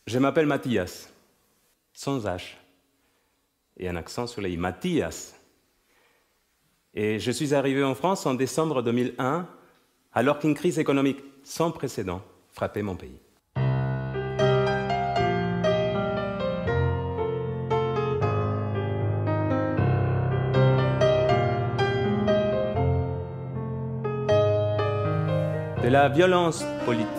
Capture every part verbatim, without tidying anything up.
Je m'appelle Mathias, sans H, et un accent sur les i, Mathias. Et je suis arrivé en France en décembre deux mille un, alors qu'une crise économique sans précédent frappait mon pays. De la violence politique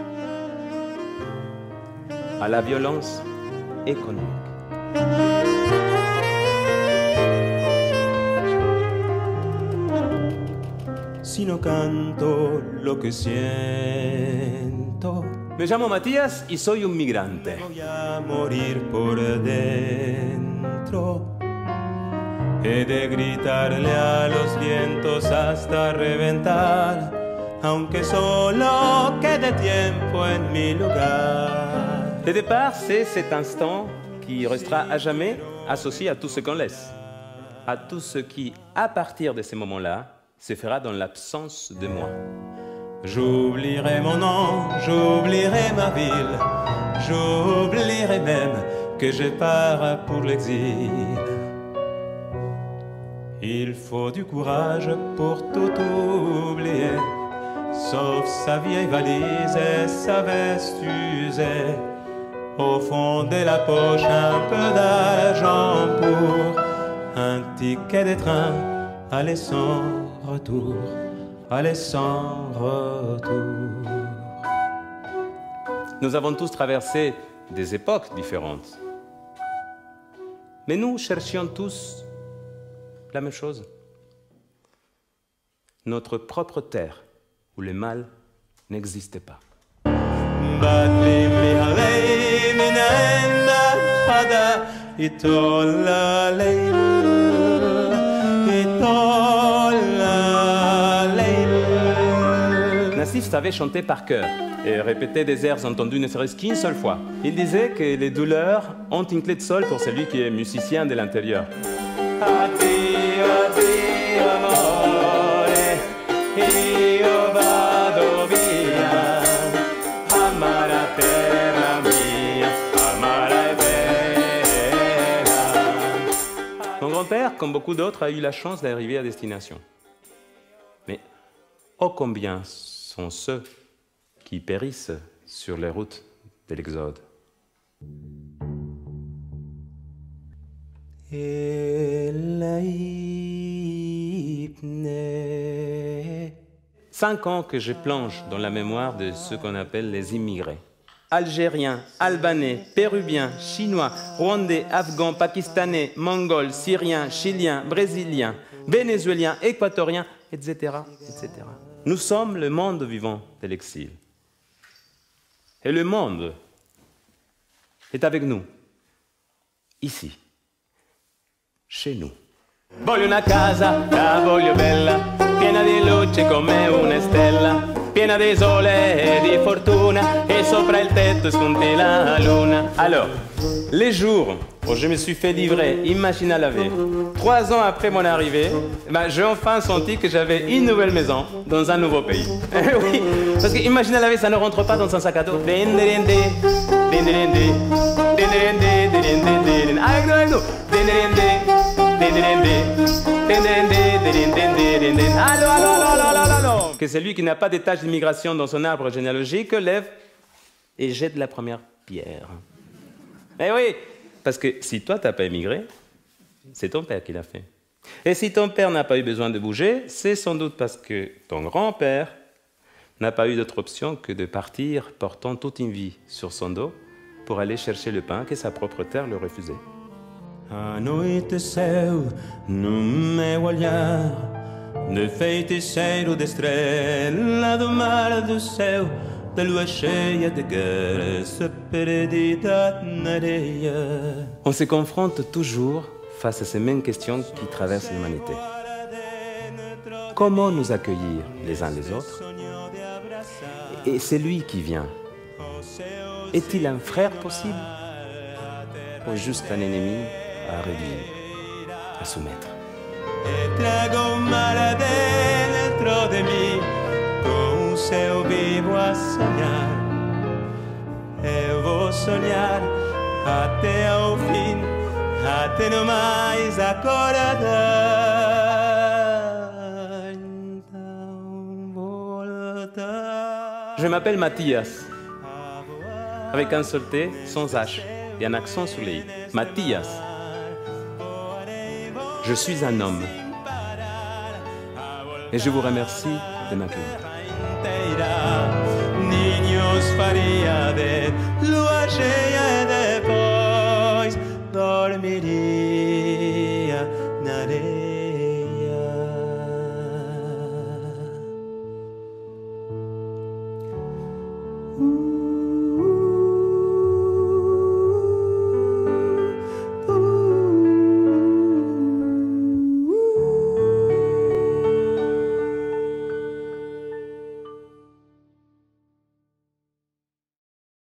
à la violence économique. Si no canto lo que siento, Me llamo Matías y soy un migrante. voy a morir por dentro. He de gritarle a los vientos hasta reventar, aunque solo quede tiempo en mi lugar. Le départ, c'est cet instant qui restera à jamais associé à tout ce qu'on laisse, à tout ce qui, à partir de ces moments-là, se fera dans l'absence de moi. J'oublierai mon nom, j'oublierai ma ville, j'oublierai même que je pars pour l'exil. Il faut du courage pour tout oublier, sauf sa vieille valise et sa veste usée. Au fond de la poche, un peu d'argent pour un ticket de train, aller sans retour, aller sans retour. Nous avons tous traversé des époques différentes. Mais nous cherchions tous la même chose. Notre propre terre, où le mal n'existait pas. Nassif savait chanter par cœur et répéter des airs entendus ne serait-ce qu'une seule fois. Il disait que les douleurs ont une clé de sol pour celui qui est musicien de l'intérieur. Addio, addio, amore, io vado via, amara terra mia, amara bella. Mon grand-père, comme beaucoup d'autres, a eu la chance d'arriver à destination. Mais ô combien sont ceux qui périssent sur les routes de l'Exode. Cinq ans que je plonge dans la mémoire de ceux qu'on appelle les immigrés. Algériens, Albanais, Péruviens, Chinois, Rwandais, Afghans, Pakistanais, Mongols, Syriens, Chiliens, Brésiliens, Vénézuéliens, Équatoriens, et cetera, et cetera. Nous sommes le monde vivant de l'exil. Et le monde est avec nous, ici. Chez nous. Voglio una casa, la voglio bella, piena di luce come una stella, piena di sole e di fortuna, et sopra il tetto spunti la luna. Alors, les jours où je me suis fait livrer une machine à laver, trois ans après mon arrivée, ben, j'ai enfin senti que j'avais une nouvelle maison dans un nouveau pays. Oui, parce qu'une machine à laver, ça ne rentre pas dans un sac à dos. Avec nous, avec nous. Allô, allô, allô, allô, allô. Que celui qui n'a pas d'étage d'immigration dans son arbre généalogique lève et jette la première pierre. Eh oui, parce que si toi, tu n'as pas émigré, c'est ton père qui l'a fait. Et si ton père n'a pas eu besoin de bouger, c'est sans doute parce que ton grand-père n'a pas eu d'autre option que de partir portant toute une vie sur son dos pour aller chercher le pain que sa propre terre lui refusait. Anoiteceu no meu olhar, de feiticeiro de estrela do mar do céu, da lua cheia de guerra perdida na areia. On se confronte toujours face à ces mêmes questions qui traversent l'humanité. Comment nous accueillir les uns les autres? Et celui qui vient, est-il un frère possible ou juste un ennemi à réduire, à soumettre? E trago mal dentro de mim, com o céu vivo a sonhar. Eu vou sonhar até ao fim, até não mais acordar. Então voltar. Je m'appelle Mathias, avec un seul T, sans H, et un accent sur les I. Mathias. Je suis un homme. Et je vous remercie de m'accueillir. Niños faría de